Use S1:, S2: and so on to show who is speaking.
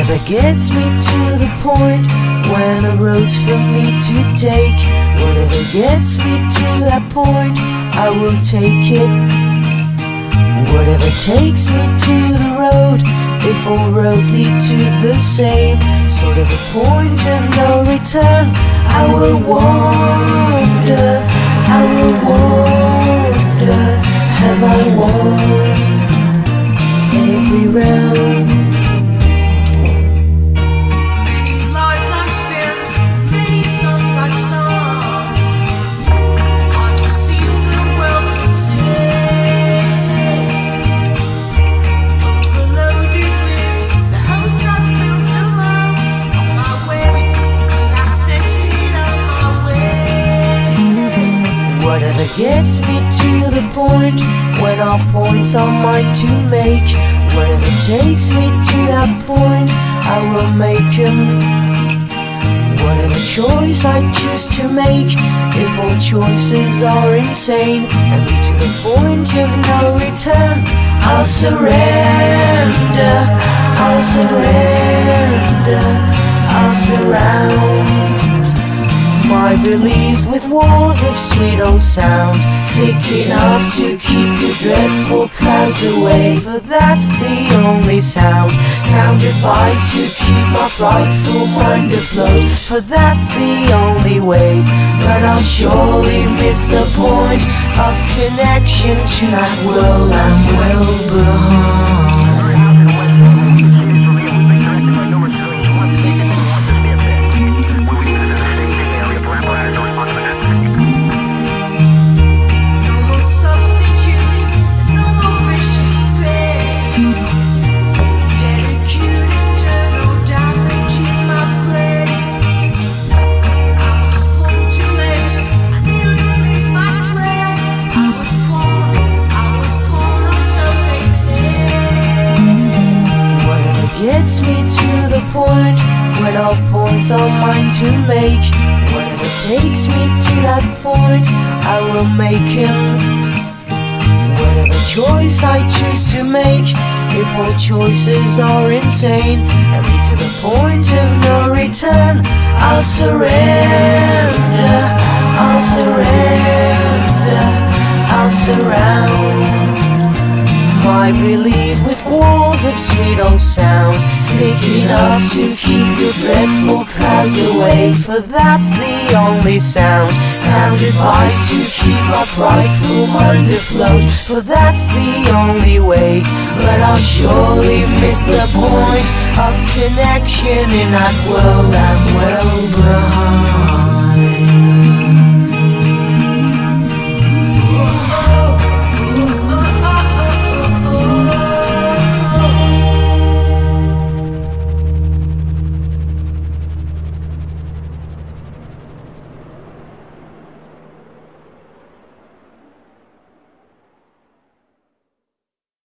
S1: Whatever gets me to the point when a road's for me to take, whatever gets me to that point, I will take it. Whatever takes me to the road, if all roads lead to the same sort of a point of no return, I will wander, I will wander. Have I won every round?
S2: Many lives I've spent, many songs I've sung, I've seen the world passing, overloaded with the hopes I've built along on my way to that stage speed on my way.
S1: Whatever gets me to the point when all points are mine to make, whatever takes me to that point, I will make him. Whatever choice I choose to make, if all choices are insane and lead to the point of no return, I'll surrender, I'll surrender, I'll surround my beliefs with walls of sweet old sound, thick enough to keep your dreadful clouds away. For that's the only sound, sound advice to keep my frightful mind afloat. For that's the only way, but I'll surely miss the point of connection to that world I'm well behind. Gets me to the point when all points are mine to make, whatever takes me to that point, I will make him. Whatever choice I choose to make, if all choices are insane and lead to the point of no return, I'll surrender, I'll surrender, I'll surround my beliefs with walls of sweet old sound, thick enough to keep your dreadful clouds away. For that's the only sound, sound advice to keep my frightful mind afloat. For that's the only way, but I'll surely miss the point of connection in that world I'm well behind.